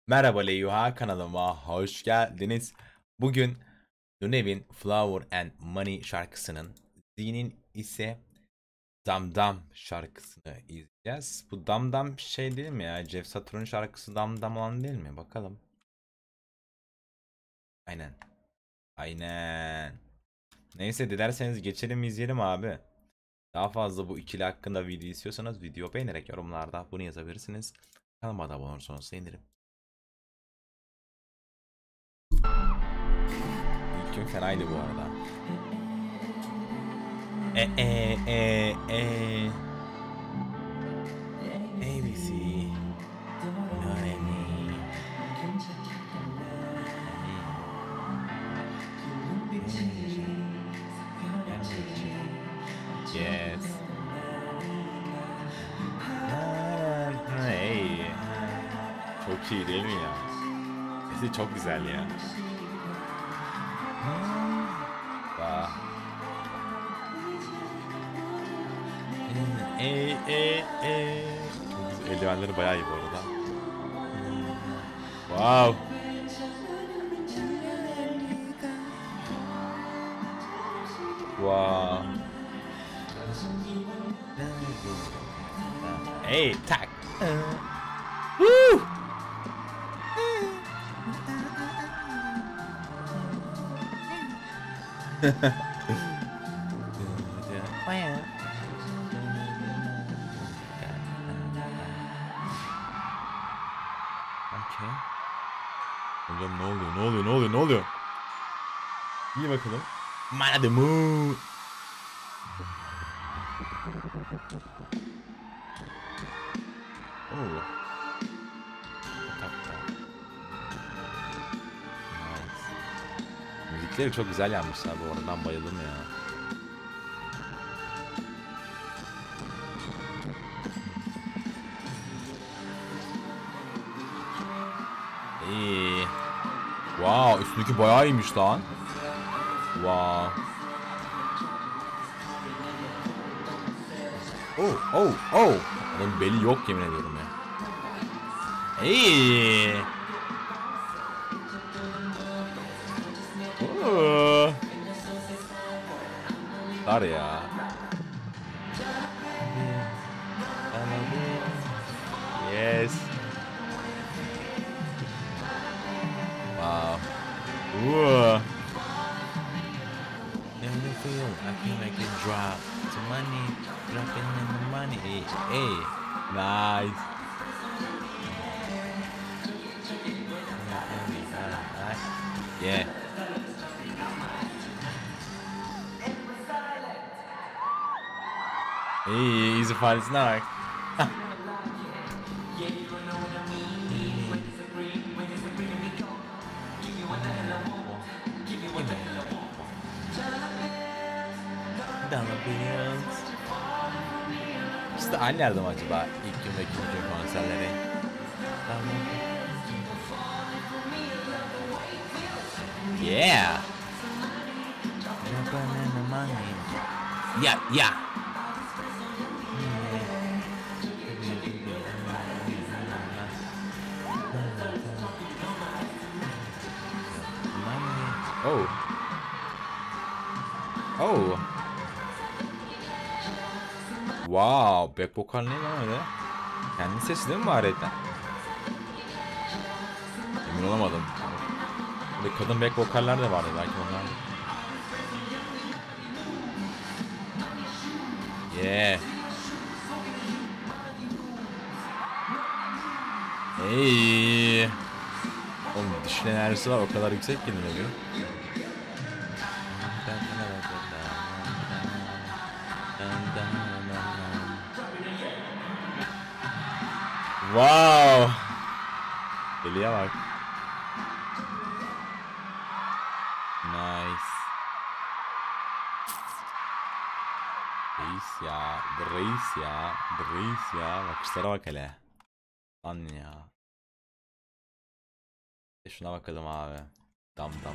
Merhaba Leyuha, kanalıma hoş geldiniz. Bugün NuNew'in Flower and Money şarkısının, Zee'nin ise Dum Dum şarkısını izleyeceğiz. Bu Dum Dum şey değil mi ya? Jeff Saturn'un şarkısı Dum Dum olan değil mi? Bakalım. Aynen. Aynen. Neyse, dilerseniz geçelim izleyelim abi. Daha fazla bu ikili hakkında video istiyorsanız video beğenerek yorumlarda bunu yazabilirsiniz. Kanalıma da abone olursanız sevinirim. İlk gün fenaydı bu arada. ABC. Yes. Hey. Çok iyi değil mi ya? Sesi çok güzel ya. Bah. Eldivenleri bayağı iyi bu arada. Wow. Wow. Hey, tak. Woo. Okay. Hocam ne oluyor? İyi bakalım. Merhaba. Oh. Nice. Müzikleri çok güzel yapmışlar bu arada, ben bayıldım ya. İyi. Wow, üstündeki bayağı iyiymiş lan. Wow. Oh. Onun beli yok, yemin ediyorum ya. İyi. Dar ya. Yes. Wow. Never feel, I feel like it drop to money, dropping in the money. Hey, nice. Yeah. Hey, easy fight'sine bak. İşte aynı yerde mi acaba ilk gün ve ikinci gün konserleri? Yeah. Yeah. Oh. Wow, back vokal ne lan öyle? Kendi sesi değil mi var etten? Emin olamadım. Böyle kadın back vokaller de vardı belki onlar. Yeah. Hey. Oğlum dişli enerjisi var, o kadar yüksek ki ne diyor? Wow. Deliye bak. Nice. Reis ya. Bakışlara bak hele. Lan ya. Şuna bakalım abi. Dum Dum.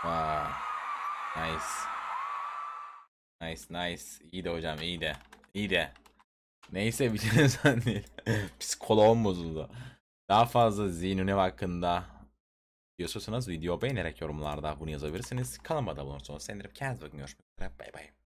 Wow. Nice. Nice nice. İyi de hocam, iyi de. İyi de. Neyse, bir değil. Psikoloğum bozuldu. Daha fazla ZeeNuNew hakkında diyorsanız video beğenerek yorumlarda bunu yazabilirsiniz. Kanalıma da abone olursanız sevinirim. Kendinize bakın. Görüşmek üzere. Bay bay.